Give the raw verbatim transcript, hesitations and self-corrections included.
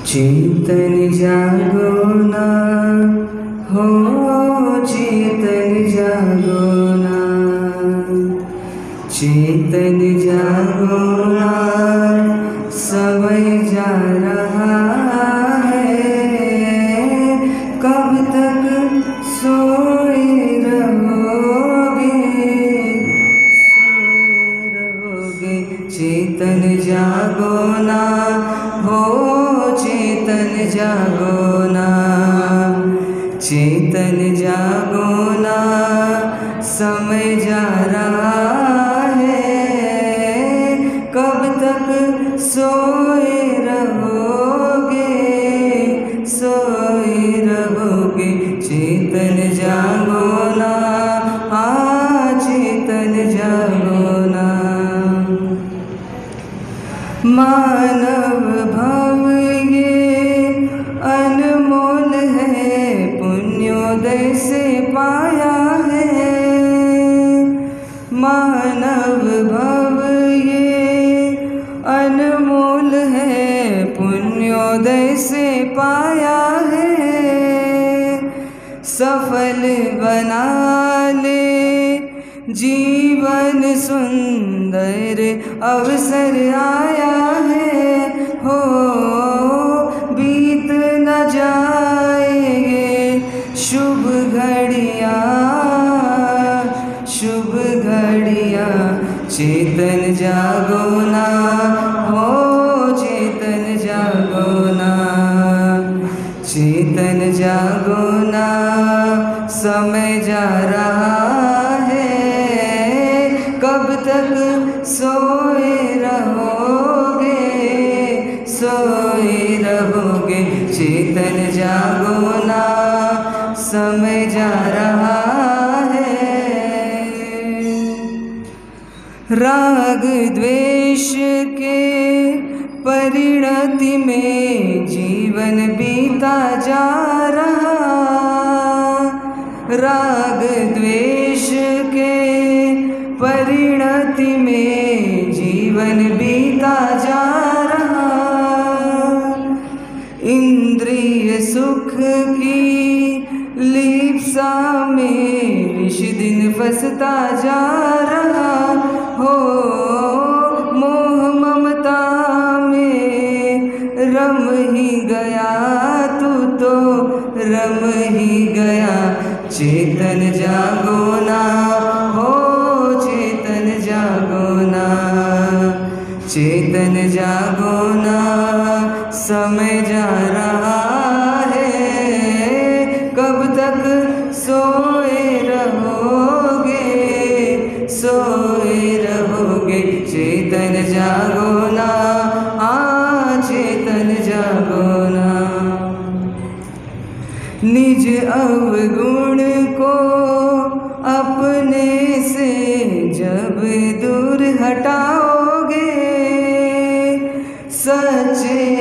चेतन जागो ना हो, चेतन जागो ना, चेतन जागो ना, समय जा रहा है, कब तक सोए रहोगे, सोए रहोगे। चेतन जागो ना हो, चेतन जागो ना, चेतन जागो ना, समय जा रहा है, कब तक सोए रहोगे, सोए रहोगे। चेतन जागो ना, हाँ चेतन जागो ना। मानव भव ये अनमोल है, पुण्योदय से पाया है। मानव भव ये अनमोल है, पुण्योदय से पाया है। सफल बना ले जीवन सुंदर अवसर आया है, हो बीत न जाएंगे शुभ घड़ियाँ, शुभ घड़ियाँ। चेतन जागो ना हो, चेतन जागो ना, चेतन जागो ना, समय जा रहा है, कब तक सोए रहोगे, सोए रहोगे। चेतन जागो ना, समय जा रहा है। राग द्वेष के परिणति में जीवन बीता जा रहा, राग द्वेष के परिणति में जीवन बीता जा रहा। इंद्रिय सुख की लिप्सा में निश दिन फंसता जा रहा, हो मोह ममता में रम ही गया, तू तो रम ही गया। चेतन जागो ना हो, चेतन जागो ना, चेतन जागो ना, समय जा रहा है, कब तक सोए रहोगे, सोए रहोगे। चेतन जागो ना, आ चेतन जागो ना। निज अवगुण को अपने से जब दूर हटाओगे, सच्चे